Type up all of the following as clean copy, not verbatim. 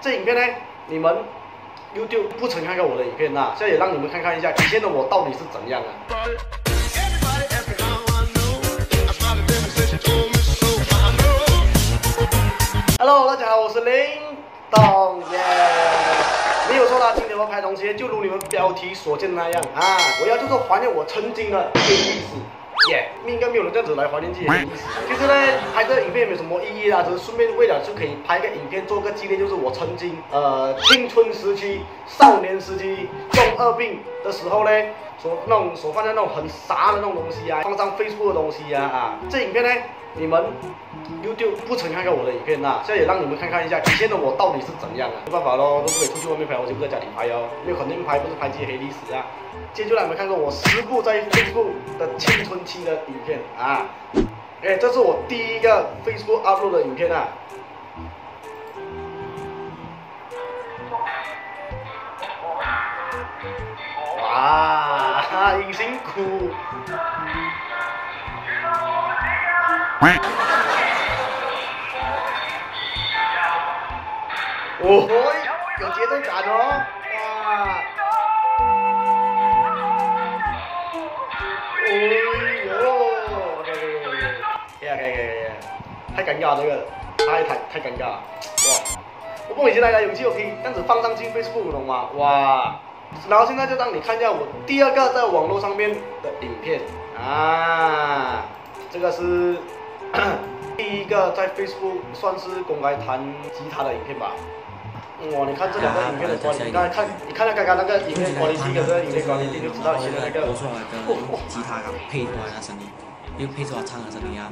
这影片呢，你们 YouTube 不曾看过我的影片呐，现在也让你们看看一下以前的我到底是怎样啊。Hello， 大家好，我是林董耶。没有错啦，今天我拍东西就如你们标题所见的那样啊，我要就是怀念我曾经的黑历史。耶，应该没有人这样子来怀念自己的黑历史。其实呢，拍这个影片也没什么意义啦，只是顺便为了就可以拍个影片做个纪念，就是我曾经青春时期、少年时期中二病的时候呢，所放在那种很傻的那种东西啊，放上 Facebook 的东西啊。这影片呢，你们 YouTube 不曾看过我的影片呐，现在也让你们看看一下以前的我到底是怎样啊。没办法咯，都不可以出去外面拍，我就不在家里拍哦，因为肯定拍不是拍这些黑历史啊。今天就让你们看看我10部在 Facebook 的青春期的影片啊。这是我第一个 Facebook upload 的影片啊。哇，隐形裤。哦，有节奏感哦，哇！哎呦，可以，太尴尬了这个，太尴尬了，哇！我不以前来的勇气，我可以这样子放上去 Facebook 懂吗？哇！然后现在就让你看一下我第二个在网络上面的影片啊，这个是第一个在 Facebook 算是公开弹吉他的影片吧。哇，你看这两个影片的关系，你看到刚刚那个影片关系跟这个影片关系，你就知道现在那个播出来的吉他配出来的声音，又配出他唱的声音啊。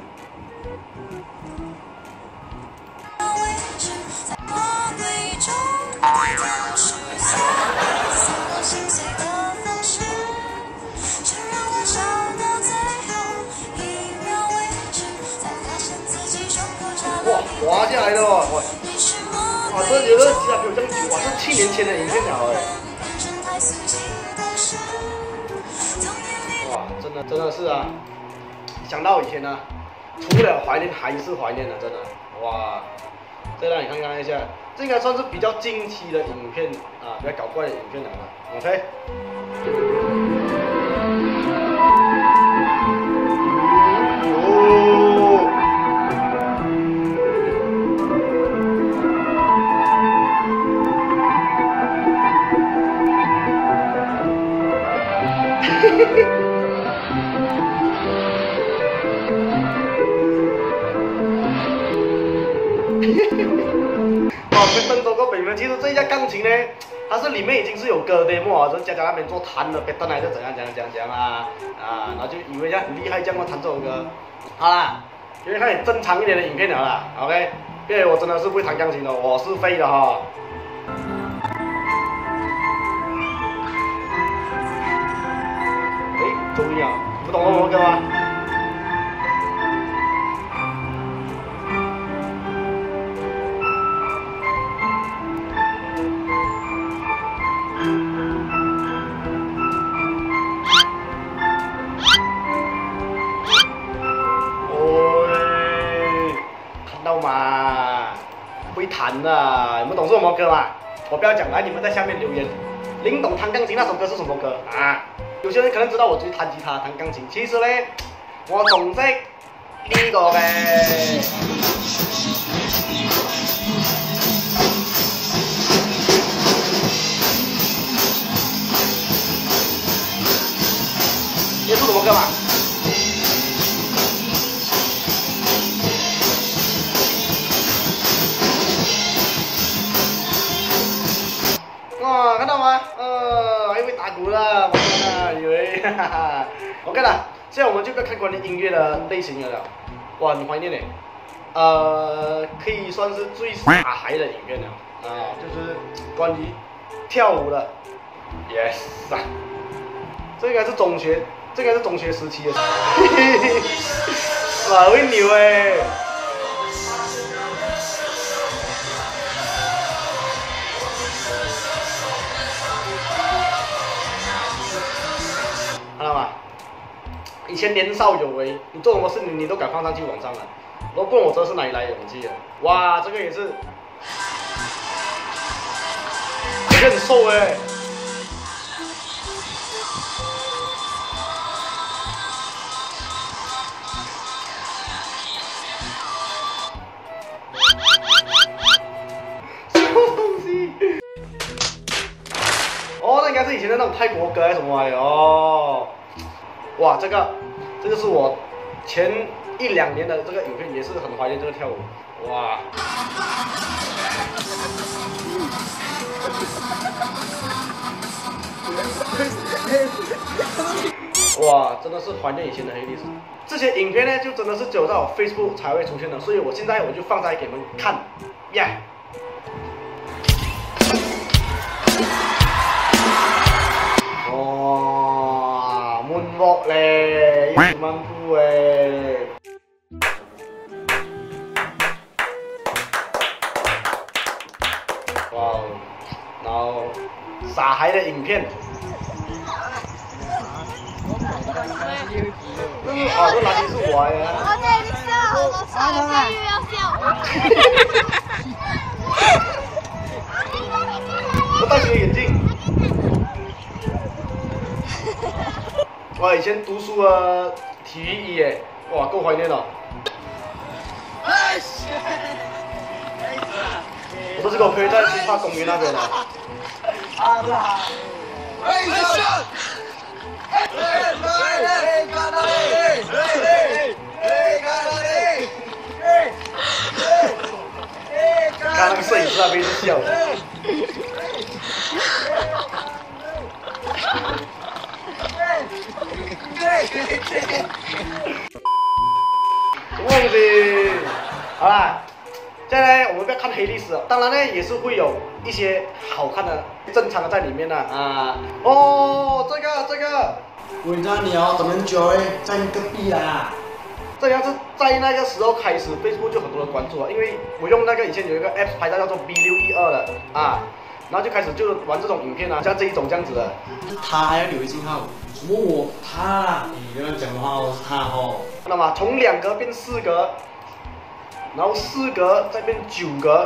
哇，滑下来了哇！哇，这有的吉他比我这么久，哇，这7年前的影片了哇，真的是啊！想到以前呢，除了怀念还是怀念的，真的哇！再让你看看一下，这应该算是比较近期的影片啊，比较搞怪的影片了 ，OK。哦，跟邓州个北门，其实这一架钢琴呢，它是里面已经是有歌 demo 啊，就是佳佳那边做弹的，别登来就怎样啊，然后就以为这样很厉害，这样弹这首歌。好啦，因为看你正常一点的影片了啦 ，OK。因为我真的是不会弹钢琴的，我是废的哈。终于啊，不懂什么歌吗？看到吗？会弹的，你们懂是什么歌吗？我不要讲，来你们在下面留言。林董弹钢琴那首歌是什么歌啊？有些人可能知道我只弹吉他、弹钢琴，其实呢，我仲識呢個嘅。你是什麼歌嘛？哇，看到吗？还以为打鼓了，完了，以为哈哈。OK 了，现在我们就不要看关于音乐的类型了。哇，很怀念呢。可以算是最傻孩的影片了啊，就是关于跳舞的。Yes 啊，这应该是中学时期的。哇，会扭哎。看到吗？以前年少有为，你做什么事你都敢放上去网上了。我不懂我这是哪里来的勇气啊！哇，这个也是很瘦哎。什么东西？哦，那应该是以前的那种泰国歌还是什么玩意哦。哇，这个是我前1、2年的这个影片，也是很怀念这个跳舞。哇！哇，真的是怀念以前的黑历史。这些影片呢，就真的是只有在我 Facebook 才会出现的，所以我现在就放在给你们看，呀、yeah 。哇 ，moonwalk 嘞，一直漫步哎。哇，然后傻孩的影片。哦，这垃圾是我呀。 我这里笑，我笑，下又要笑。 我戴起了眼镜。哇，以前读书的体育衣耶，哇，够怀念了。我都是跟我朋友在新化公园那边的。看那个摄影师那边是笑的。什么东西？好啦，现在呢，我们不要看黑历史，当然呢，也是会有一些好看的、正常的在里面的啊。哦，这个， 我知道你哦，等很久哎，在你隔壁啦。 这样是在那个时候开始 ，Facebook 就很多人关注了，因为我用那个以前有一个 App 拍照叫做 B612的啊，然后就开始就玩这种影片啊，像这一种这样子的。 他还要留微信号，什么我他？你不要讲话哦，是他哦。 那么从2格变4格，然后4格再变9格。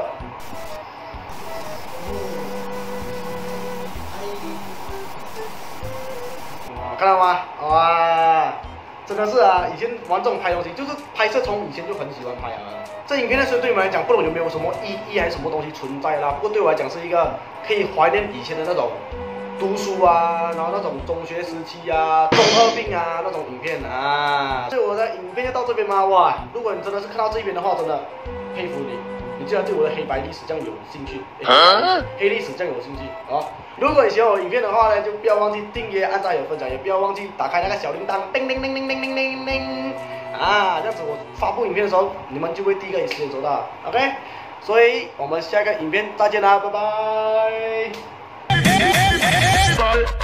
看到吗？哇，真的是啊！以前玩这种拍东西，就是拍摄从以前就很喜欢拍啊。这影片呢，是对我们来讲，不懂有没有什么意义还是什么东西存在啦。不过对我来讲，是一个可以怀念以前的那种读书啊，然后那种中学时期啊、中二病啊那种影片啊。所以我的影片就到这边吗？哇！如果你真的是看到这边的话，真的佩服你。你竟然对我的黑白历史这样有兴趣，黑历史这样有兴趣啊！如果你喜欢我影片的话呢，就不要忘记订阅、按赞、有分享，也不要忘记打开那个小铃铛，叮铃铃铃铃铃铃铃啊！这样子我发布影片的时候，你们就会第一个时间收到 ，OK？ 所以我们下个影片再见啦，拜拜。